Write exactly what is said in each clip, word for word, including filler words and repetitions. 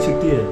छिपती है।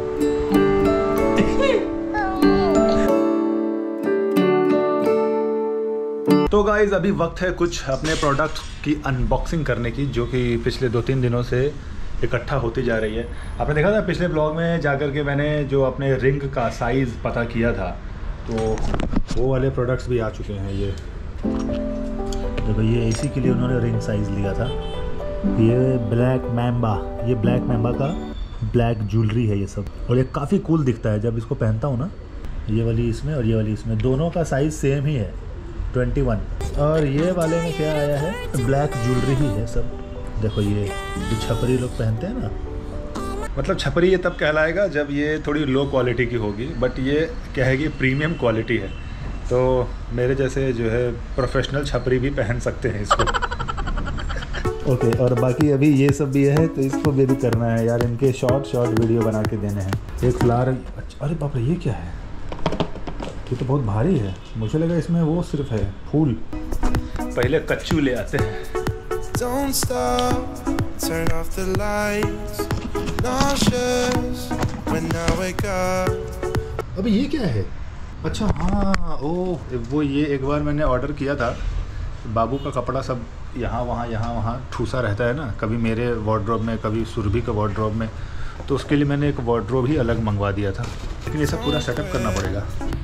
तो गाइज अभी वक्त है कुछ अपने प्रोडक्ट की अनबॉक्सिंग करने की, जो कि पिछले दो तीन दिनों से इकट्ठा होती जा रही है। आपने देखा था पिछले ब्लॉग में जाकर के मैंने जो अपने रिंग का साइज़ पता किया था, तो वो वाले प्रोडक्ट्स भी आ चुके हैं। ये देखो, ये इसी के लिए उन्होंने रिंग साइज़ लिया था। ये ब्लैक मैम्बा, ये ब्लैक मैम्बा का ब्लैक ज्वेलरी है ये सब, और ये काफ़ी कूल दिखता है जब इसको पहनता हूँ ना। ये वाली इसमें और ये वाली इसमें, दोनों का साइज़ सेम ही है, इक्कीस। और ये वाले में क्या आया है, ब्लैक ज्वेलरी ही है सब। देखो ये जो छपरी लोग पहनते हैं ना, मतलब छपरी ये तब कहलाएगा जब ये थोड़ी लो क्वालिटी की होगी, बट ये क्या है कि प्रीमियम क्वालिटी है, तो मेरे जैसे जो है प्रोफेशनल छपरी भी पहन सकते हैं इसको। ओके okay, और बाकी अभी ये सब भी है, तो इसको भी, भी करना है यार। इनके शॉर्ट शॉर्ट वीडियो बना के देने हैं। एक फ्लावर, अरे बाप रे, ये क्या है? ये तो बहुत भारी है, मुझे लगा इसमें वो सिर्फ है फूल। पहले कच्चू ले आते हैं। Don't stop, turn off the lights, nauseous when I wake up। अबे ये क्या है? अच्छा हाँ, ओ वो ये एक बार मैंने ऑर्डर किया था। बाबू का कपड़ा सब यहाँ वहाँ यहाँ वहाँ ठूसा रहता है ना, कभी मेरे वार्डरोब में, कभी सुरभि का वार्डरोब में, तो उसके लिए मैंने एक वार्डरोब ही अलग मंगवा दिया था। लेकिन ये सब पूरा सेटअप करना पड़ेगा।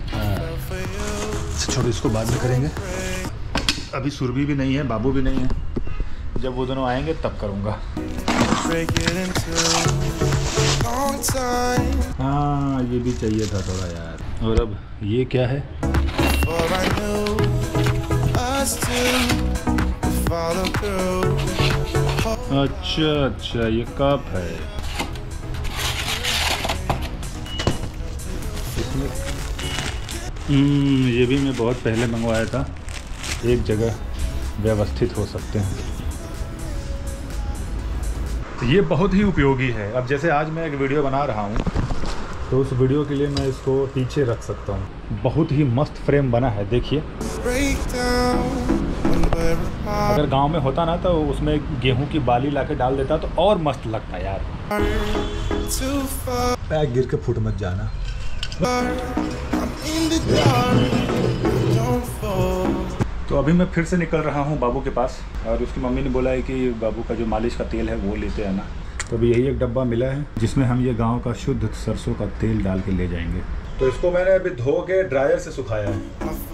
छोड़ो, इसको बाद में करेंगे। अभी सुरभि भी नहीं है, बाबू भी नहीं है, जब वो दोनों आएंगे तब करूँगा। हाँ ये भी चाहिए था थोड़ा यार। और अब ये क्या है? अच्छा अच्छा, ये कप है। इसमें ये भी मैं बहुत पहले मंगवाया था, एक जगह व्यवस्थित हो सकते हैं। तो ये बहुत ही उपयोगी है। अब जैसे आज मैं एक वीडियो बना रहा हूँ, तो उस वीडियो के लिए मैं इसको पीछे रख सकता हूँ। बहुत ही मस्त फ्रेम बना है, देखिए। अगर गांव में होता ना, तो उसमें गेहूं की बाली लाके डाल देता तो और मस्त लगता यार। पैक गिर के फुट मत जाना। तो अभी मैं फिर से निकल रहा हूँ बाबू के पास, और उसकी मम्मी ने बोला है कि बाबू का जो मालिश का तेल है वो लेते हैं ना। तो अभी यही एक डब्बा मिला है, जिसमें हम ये गांव का शुद्ध सरसों का तेल डाल के ले जाएंगे। तो इसको मैंने अभी धो के ड्रायर से सुखाया है।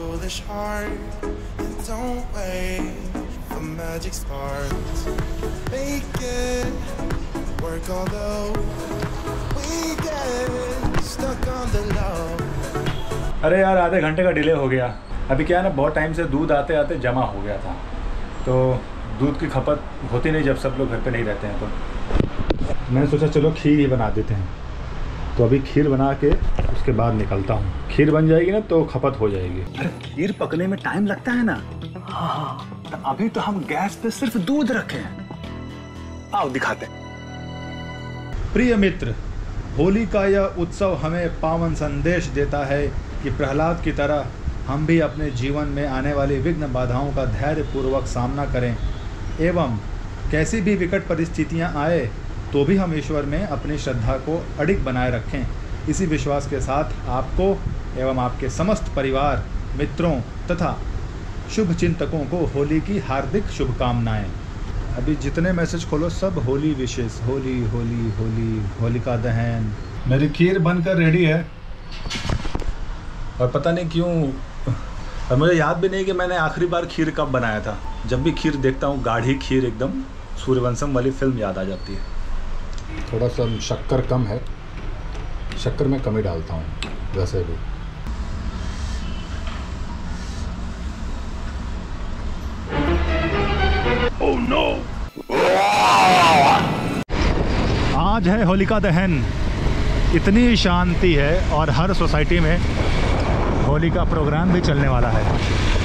अरे यार, आधे घंटे का डिले हो गया। अभी क्या है ना, बहुत टाइम से दूध आते आते जमा हो गया था, तो दूध की खपत होती नहीं जब सब लोग घर पे नहीं रहते हैं। तो मैंने सोचा चलो खीर ही बना देते हैं। तो अभी खीर बना के उसके बाद निकलता हूँ। खीर बन जाएगी ना तो खपत हो जाएगी। अरे खीर पकने में टाइम लगता है ना। हाँ, तो अभी तो हम गैस पे सिर्फ दूध रखे हैं। आओ दिखाते हैं। प्रिय मित्र, होली का यह उत्सव हमें पावन संदेश देता है कि प्रहलाद की तरह हम भी अपने जीवन में आने वाली विघ्न बाधाओं का धैर्यपूर्वक सामना करें, एवं कैसी भी विकट परिस्थितियां आए तो भी हम ईश्वर में अपनी श्रद्धा को अडिग बनाए रखें। इसी विश्वास के साथ आपको एवं आपके समस्त परिवार, मित्रों तथा शुभ चिंतकों को होली की हार्दिक शुभकामनाएं। अभी जितने मैसेज खोलो सब होली विशेष, होली होली होली, होलिका दहन। मेरी खीर बनकर रेडी है, और पता नहीं क्यों, और मुझे याद भी नहीं कि मैंने आखिरी बार खीर कब बनाया था। जब भी खीर देखता हूँ, गाढ़ी खीर एकदम सूर्यवंशम वाली फिल्म याद आ जाती है। थोड़ा सा शक्कर कम है, शक्कर मैं कम ही डालता हूँ वैसे भी। Oh no! आज है होलिका दहन। इतनी शांति है, और हर सोसाइटी में होली का प्रोग्राम भी चलने वाला है।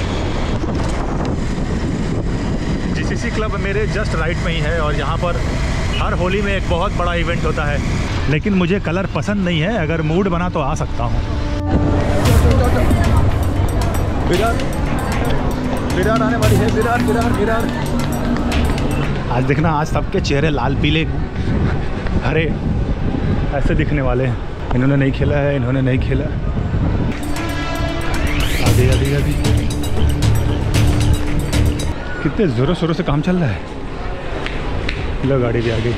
जीसीसी क्लब मेरे जस्ट राइट में ही है, और यहाँ पर हर होली में एक बहुत बड़ा इवेंट होता है। लेकिन मुझे कलर पसंद नहीं है, अगर मूड बना तो आ सकता हूँ। विरार विरार आने वाली है, विरार विरार विरार। आज देखना, आज सबके चेहरे लाल पीले हरे ऐसे दिखने वाले हैं। इन्होंने नहीं खेला है, इन्होंने नहीं खेला। आगे आगे आगे कितने ज़ोरों शोरों से काम चल रहा है। लो गाड़ी भी आ गई।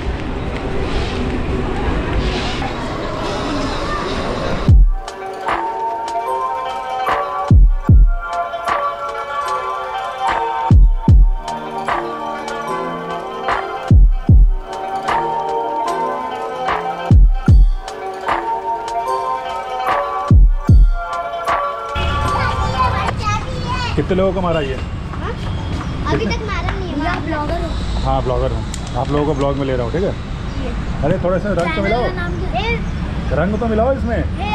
कितने लोगों को मारा ये? अभी तक मारा नहीं है। आप ब्लॉगर हो? हाँ ब्लॉगर हूँ, आप लोगों को ब्लॉग में ले रहा हूँ, ठीक है। अरे थोड़ा सा रंग तो मिलाओ, रंग तो मिलाओ इसमें।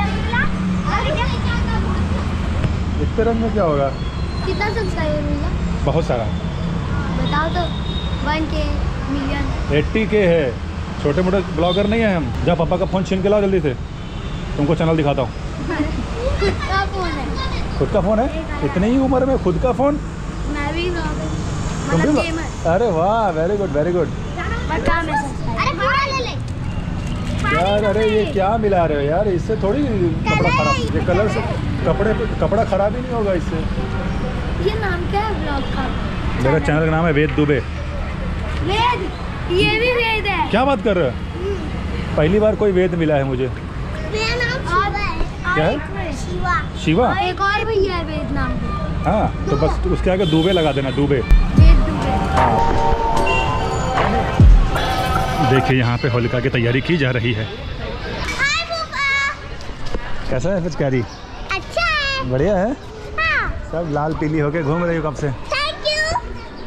इतने रंग में क्या होगा? कितना सब्सक्राइबर मिला? बहुत सारा। बताओ तो। वन के मिलियन एट्टी के है। छोटे मोटे ब्लॉगर नहीं है हम। जा पापा का फ़ोन छीन के लाओ जल्दी से, तुमको चैनल दिखाता हूँ। खुद का फोन है। खुद का फ़ोन है? इतनी ही उम्र में खुद का फ़ोन? मैं भी ब्लॉगर, तुम मतलब भी? गेमर। अरे वाह, वेरी गुड वेरी गुड। बता मैं सब्सक्राइबर। अरे पूरा ले ले यार अरे ये क्या मिला रहे हो यार, इससे थोड़ी कपड़ा खराब, ये कलर से कपड़े पे कपड़ा खराब ही नहीं होगा इससे। ये नाम क्या है ब्लॉग का? मेरा चैनल का नाम है वेद दुबे। वेद? ये भी वेद है? क्या बात कर रहे हो? पहली बार कोई वेद मिला है मुझे। मेरा नाम शिवा है। क्या है? शिवा। शिवा? और एक और भैया है वेद नाम के। हाँ तो बस उसके आगे दुबे लगा देना, दुबे। वेद दुबे। देखिए यहाँ पे होलिका की तैयारी की जा रही है। हाय पापा। कैसा है पिचकारी? अच्छा है। बढ़िया है। हाँ। सब लाल पीली होके घूम रही हो कब से? Thank you.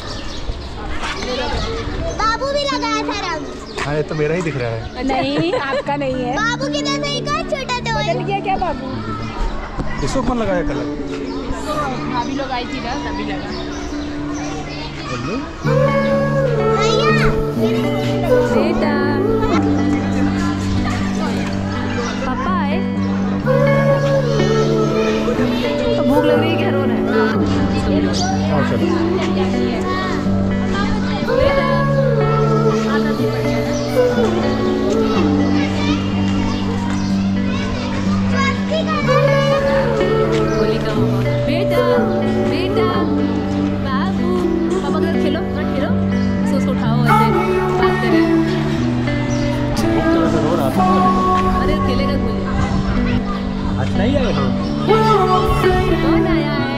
बाबू भी लगाया था रंग। हाँ ये तो मेरा ही दिख रहा है। नहीं आपका नहीं है। बाबू के जैसा ही कर, छोटा तो है। बदल गया क्या बाबू? इसको कौन लगाया कलर? भाभी लोग आई थी ना तभी लगा। भैया बेटा पापा आए। भूख लग रही है, क्या रो रहा है? और चलो बेटा होलिका मामा। बेटा बेटा बाबू पापा के साथ खेलो, मत खेलो। इसको उसको उठाओ, ऐसे बात करे। तरह से रो रहा था। अरे खेलेगा कोई? आज नहीं आए हो? कौन आया है?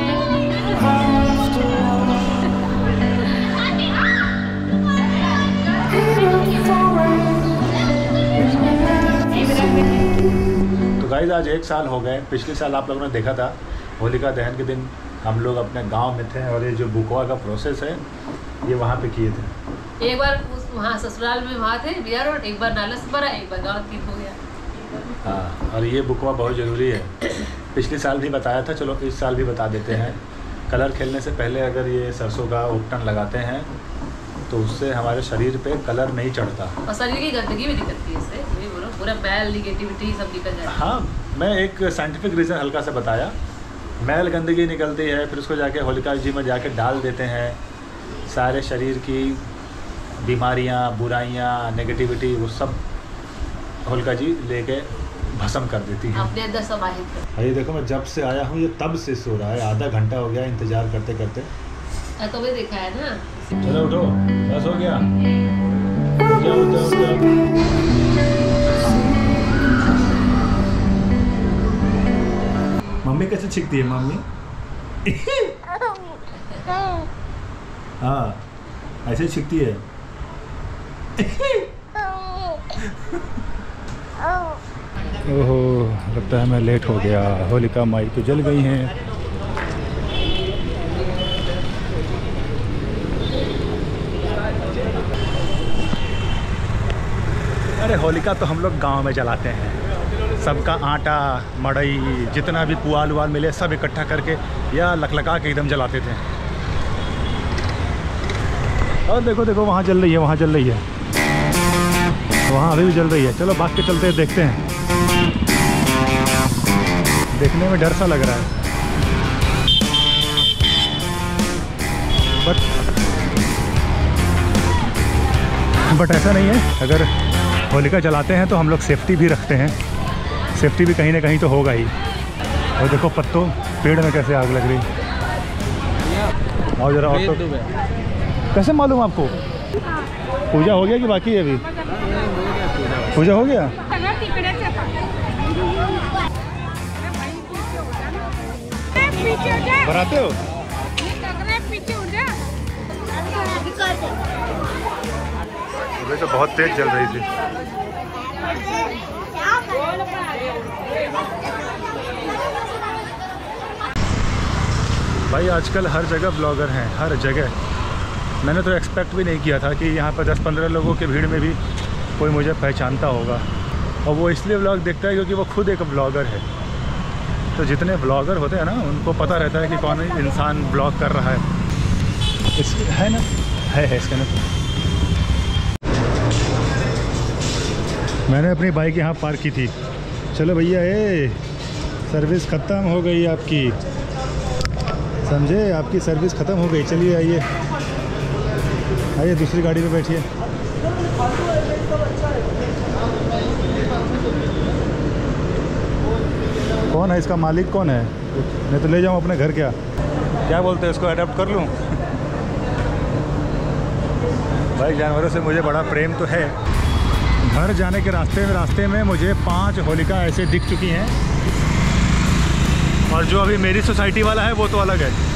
तो गाइस आज एक साल हो गए। पिछले साल आप लोगों ने देखा था होलिका दहन के दिन हम लोग अपने गांव में थे और ये जो बुकवा का प्रोसेस है ये वहाँ पे किए थे। एक बार उस वहाँ ससुराल में वहाँ थे बिहार रोड, एक बार नालस पर, एक बार गाँव तीन हो गया। हाँ और ये बुकवा बहुत ज़रूरी है। पिछले साल भी बताया था, चलो इस साल भी बता देते हैं। कलर खेलने से पहले अगर ये सरसों का उपटन लगाते हैं तो उससे हमारे शरीर पे कलर नहीं चढ़ता और शरीर की गंदगी भी निकलती है इससे। ये बोलो पूरा मैल निगेटिविटी सब निकल जाता है। हाँ मैं एक साइंटिफिक रीज़न हल्का सा बताया। मैल गंदगी निकलती है, फिर उसको जाके होलिका जी में जाके डाल देते हैं। सारे शरीर की बीमारियाँ, बुराइयाँ, नेगेटिविटी वो सब होलिका जी लेके भस्म कर देती है। अपने अंदर समाहित कर। ये देखो मैं जब से आया हूँ ये तब से सो रहा है, आधा घंटा हो गया इंतज़ार करते करते। तो भी देखा है ना। चलो उठो, बस हो गया। उठ जाओ, उठ जाओ, उठ जाओ। मम्मी कैसे छिकती है मम्मी? हाँ ऐसे छिकती है। ओहो लगता है मैं लेट हो गया। होलिका माई तो जल गई हैं। अरे होलिका तो हम लोग गांव में जलाते हैं। सबका आटा मड़ई जितना भी पुआल उवाल मिले सब इकट्ठा करके या लकलका के एकदम जलाते थे। और देखो देखो वहाँ जल रही है, वहाँ जल रही है, वहाँ अभी भी जल रही है। चलो भाग के चलते हैं, देखते हैं। देखने में डर सा लग रहा है बट बट ऐसा नहीं है। अगर होलिका जलाते हैं तो हम लोग सेफ्टी भी रखते हैं, सेफ्टी भी कहीं ना कहीं तो होगा ही। और देखो पत्तों पेड़ में कैसे आग लग रही। और जरा ऑटो कैसे मालूम आपको? पूजा हो गया कि बाकी है अभी? पूजा हो गया। बनाते हो? अभी तो बहुत तेज चल रही थी। भाई आजकल हर जगह ब्लॉगर हैं, हर जगह। मैंने तो एक्सपेक्ट भी नहीं किया था कि यहाँ पर दस पंद्रह लोगों के भीड़ में भी कोई मुझे पहचानता होगा। और वो इसलिए ब्लॉग देखता है क्योंकि वो खुद एक ब्लॉगर है। तो जितने ब्लॉगर होते हैं ना उनको पता रहता है कि कौन इंसान ब्लॉग कर रहा है। इस है ना है है इसका ना। मैंने अपनी बाइक यहाँ पार्क की थी। चलो भैया, ए सर्विस ख़त्म हो गई आपकी, समझे? आपकी सर्विस ख़त्म हो गई। चलिए आइए आइए दूसरी गाड़ी में बैठिए। कौन है इसका मालिक? कौन है? मैं तो ले जाऊँ अपने घर। क्या क्या बोलते हैं इसको? अडॉप्ट कर लूँ? भाई जानवरों से मुझे बड़ा प्रेम तो है। घर जाने के रास्ते में रास्ते में मुझे पांच होलिका ऐसे दिख चुकी हैं। और जो अभी मेरी सोसाइटी वाला है वो तो अलग है।